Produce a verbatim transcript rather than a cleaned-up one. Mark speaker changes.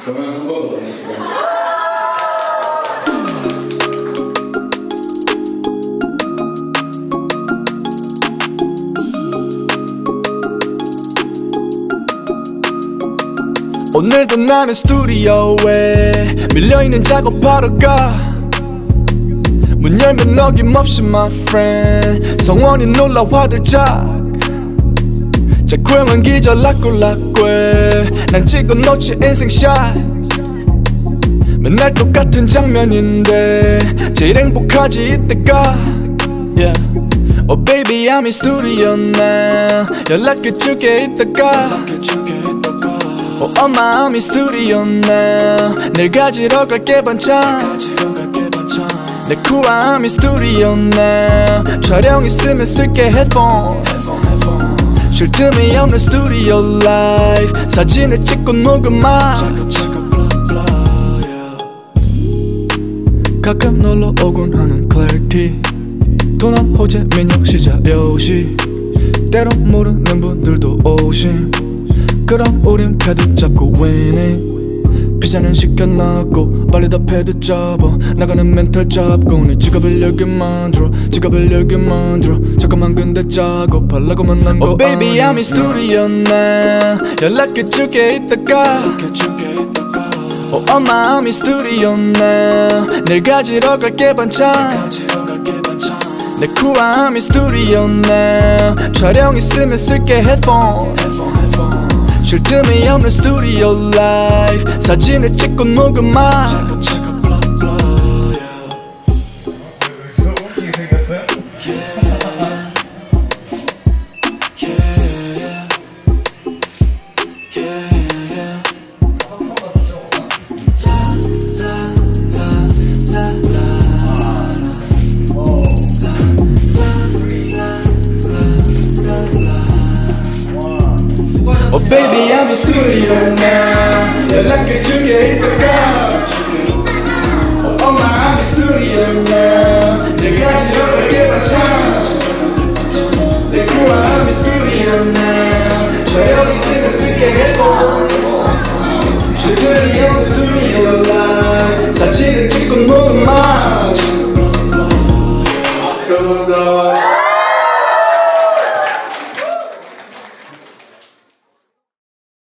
Speaker 1: 그러면 한 번 더 해주시고요.
Speaker 2: 오늘도 나는 스튜디오에 밀려있는 작업하러 가. 문 열면 어김없이 my friend 성원이 놀라 화들짝. 자꾸형은 기절 락꿀락꿀 난 찍어놓지 인생샷. 맨날 똑같은 장면인데 제일 행복하지 이때가. yeah. Oh baby I'm in studio now 연락해줄게 이따가. 어 엄마 I'm in studio now 늘 가지러 갈게 반찬. 내 쿠아 I'm in studio now 촬영 있으면 쓸게 헤드폰. 쉴 틈이 없는 스튜디오 라이프 사진을 찍고 녹음하. 가끔 놀러 오곤 하는 클래리티 도난 호재 민혁 시작 요시 때론 모르는 분들도 오심. 그럼 우린 패드 잡고 위닝 피자는 시켜놨고 빨리 다 패드 잡아. 나가는 멘탈 잡고 네 지갑을 열게 만들어 지갑을 열게 만들어. 잠깐만 근데 작업하려고 만난 거. Oh baby I'm in studio now 연락해줄게 이따가. Oh 엄마 I'm in studio now 늘 가지러 갈게 반찬. 내 쿠아 I'm in studio now 촬영 있으면 쓸게 헤드폰. 쉴 틈이 없는 스튜디오 라이프 사진을 찍고 녹음하.
Speaker 1: 웃기게 생겼어요?
Speaker 2: Oh baby I'm in studio now 연락해줄게 이따가.